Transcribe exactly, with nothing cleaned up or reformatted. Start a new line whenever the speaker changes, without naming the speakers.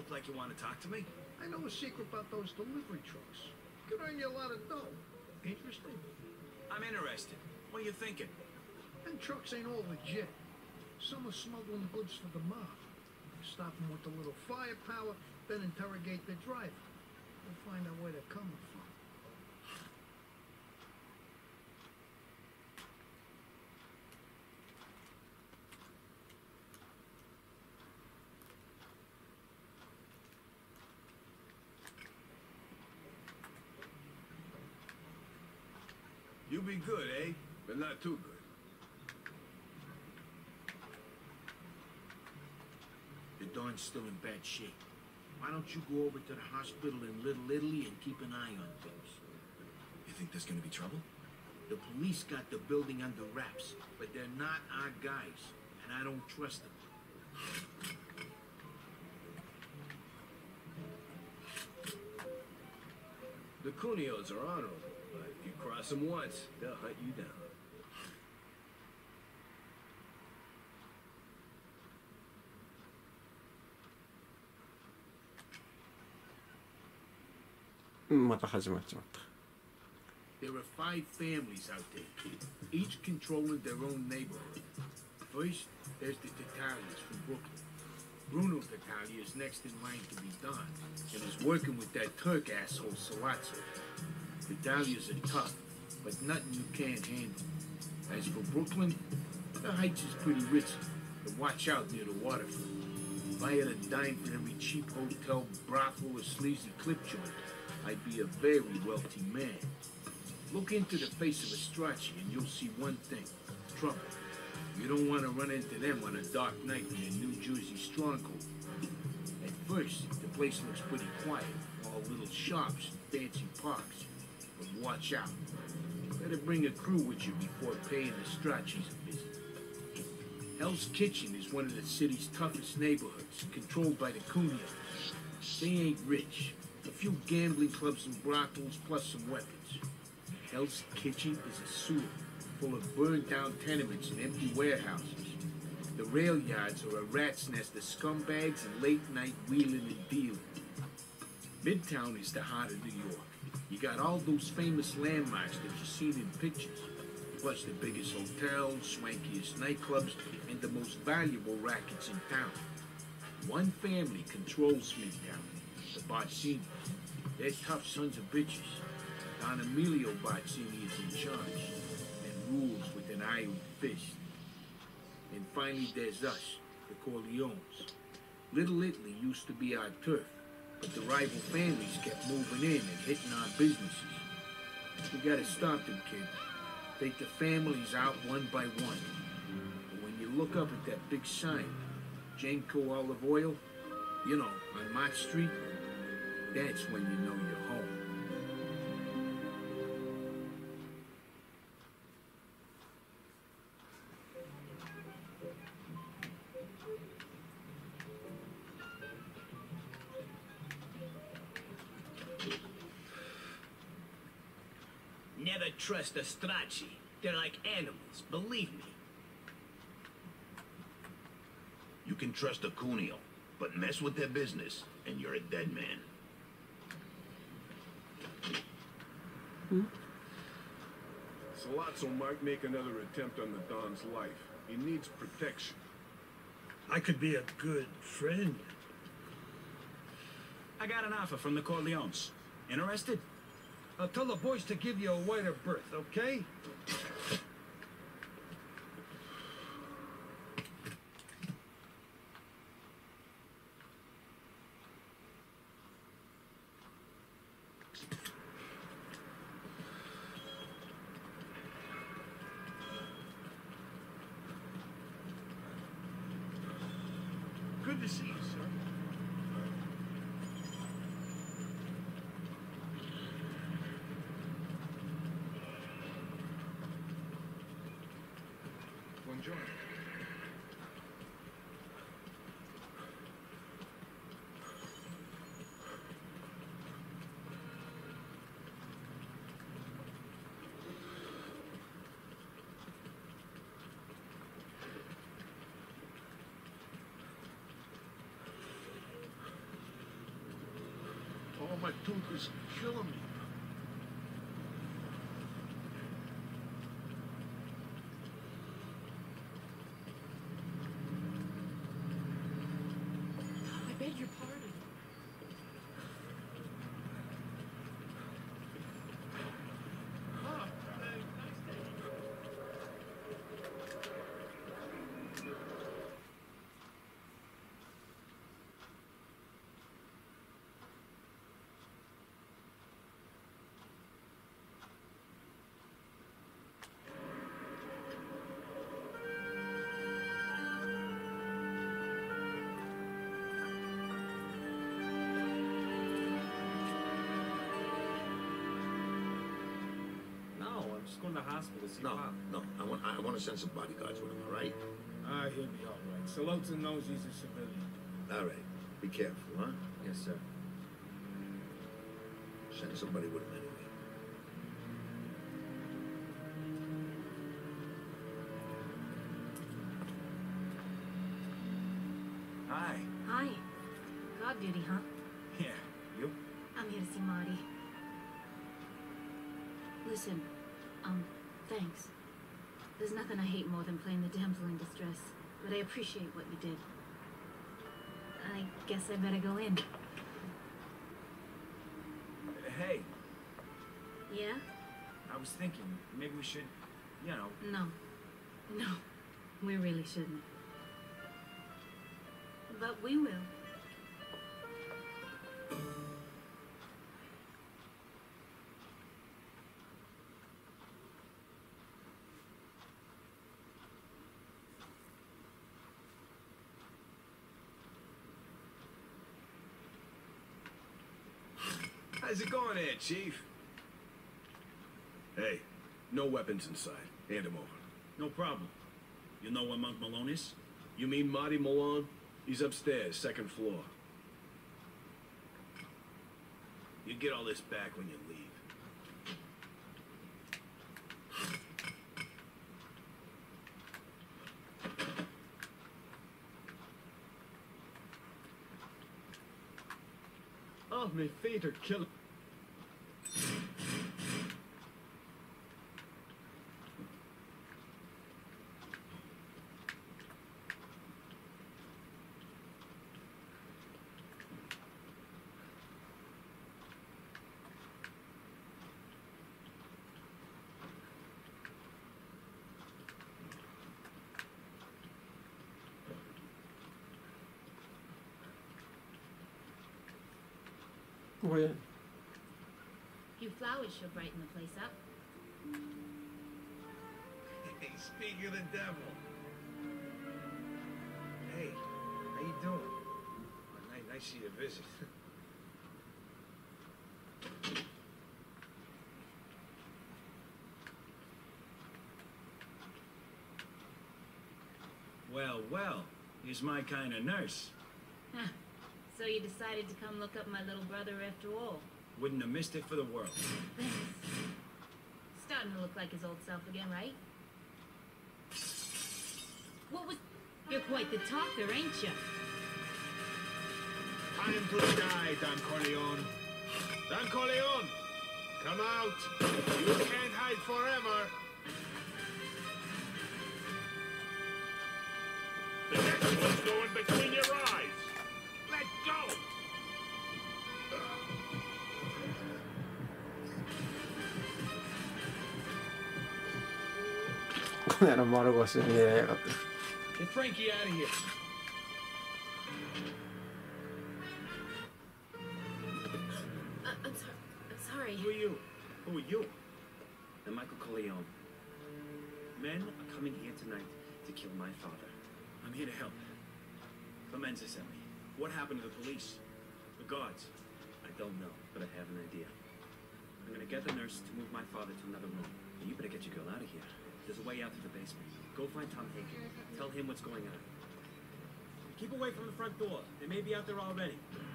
look like you want to talk to me.
I know a secret about those delivery trucks. Could earn you a lot of dough. Interesting?
I'm interested. What are you thinking?
Them trucks ain't all legit. Some are smuggling goods for the mob. Stop them with a little firepower, then interrogate the driver. We'll find out where they're coming from.
You be good, eh? But not too good.
The Don's still in bad shape. Why don't you go over to the hospital in Little Italy and keep an eye on things?
You think there's gonna be trouble?
The police got the building under wraps, but they're not our guys, and I don't trust them.
The Cunios are honorable, but if you cross them once, they'll hunt you down.
There are five families out there, each controlling their own neighborhood. First, there's the Tattaglias from Brooklyn. Bruno Tattaglia is next in line to be Don, and is working with that Turk asshole Sollozzo. Tattaglias are tough, but nothing you can't handle. As for Brooklyn, the Heights is pretty rich, but watch out near the waterfront. If I had a dime for every cheap hotel, brothel, or sleazy clip joint, I'd be a very wealthy man. Look into the face of a Strachey and you'll see one thing: trouble. You don't want to run into them on a dark night in a New Jersey stronghold. At first, the place looks pretty quiet, all little shops and fancy parks. But watch out. Better bring a crew with you before paying the Stracheys a visit. Hell's Kitchen is one of the city's toughest neighborhoods, controlled by the Cunios. They ain't rich. A few gambling clubs and brothels, plus some weapons. Hell's Kitchen is a sewer full of burned-down tenements and empty warehouses. The rail yards are a rat's nest of scumbags and late-night wheeling and dealing. Midtown is the heart of New York. You got all those famous landmarks that you've seen in pictures, plus the biggest hotels, swankiest nightclubs, and the most valuable rackets in town. One family controls Midtown, the Barzinis. They're tough sons of bitches. Don Emilio Barzini is in charge and rules with an iron fist. And finally there's us, the Corleones. Little Italy used to be our turf, but the rival families kept moving in and hitting our businesses. We gotta stop them, kid. Take the families out one by one. But when you look up at that big sign, Genco Olive Oil, you know, on Mott Street, that's when you know you're home.
Never trust a Strachey. They're like animals, believe me.
You can trust a Cuneo, but mess with their business, and you're a dead man.
Hmm? Sollozzo might make another attempt on the Don's life. He needs protection.
I could be a good friend.
I got an offer from the Corleones. Interested?
I'll tell the boys to give you a wider berth, okay? Good to see you, sir. Buongiorno.
my tooth is killing me.
I beg your pardon.
Just going to the hospital to see
No,
Pop.
no. I want, I want to send some bodyguards with him, all right?
Ah, he'll be all right. Salota knows he's a civilian.
All right. Be careful, huh?
Yes, sir.
Send somebody with him anyway.
Hi.
Hi. God duty, huh?
Yeah. You?
I'm here to see Marty. Listen, um, thanks. There's nothing I hate more than playing the damsel in distress, but I appreciate what you did. I guess I better go in.
Hey,
Yeah?
I was thinking maybe we should, you know.
No. No. We really shouldn't. But we will.
How's it going there, Chief? Hey, no weapons inside. Hand him over.
No problem. You know where Monk Malone is?
You mean Marty Malone? He's upstairs, second floor. You get all this back when you leave.
Oh, my feet are killing.
Go ahead.
Few flowers should brighten the place up.
Hey, speaking of the devil. Hey, how you doing? Oh, nice, nice to see you visit.
Well, well, he's my kind of nurse.
Huh. So you decided to come look up my little brother after all.
Wouldn't have missed it for the world.
Thanks. Starting to look like his old self again, right? What was... You're quite the talker, ain't you?
Time to die, Don Corleone. Don Corleone! Come out! You can't hide forever!
The next one's going between your eyes. Let go!
この野郎丸腰に入れやがって。
Get Frankie out of here.
Uh, I'm sorry. I'm sorry.
Who are you? Who are you? I'm Michael Corleone. Men are coming here tonight to kill my father.
I'm here to help. Clemenza sent me. What happened to the police? The guards?
I don't know, but I have an idea. I'm gonna get the nurse to move my father to another room. And you better get your girl out of here. There's a way out to the basement. Go find Tom Hagen. Tell him what's going on.
Keep away from the front door. They may be out there already.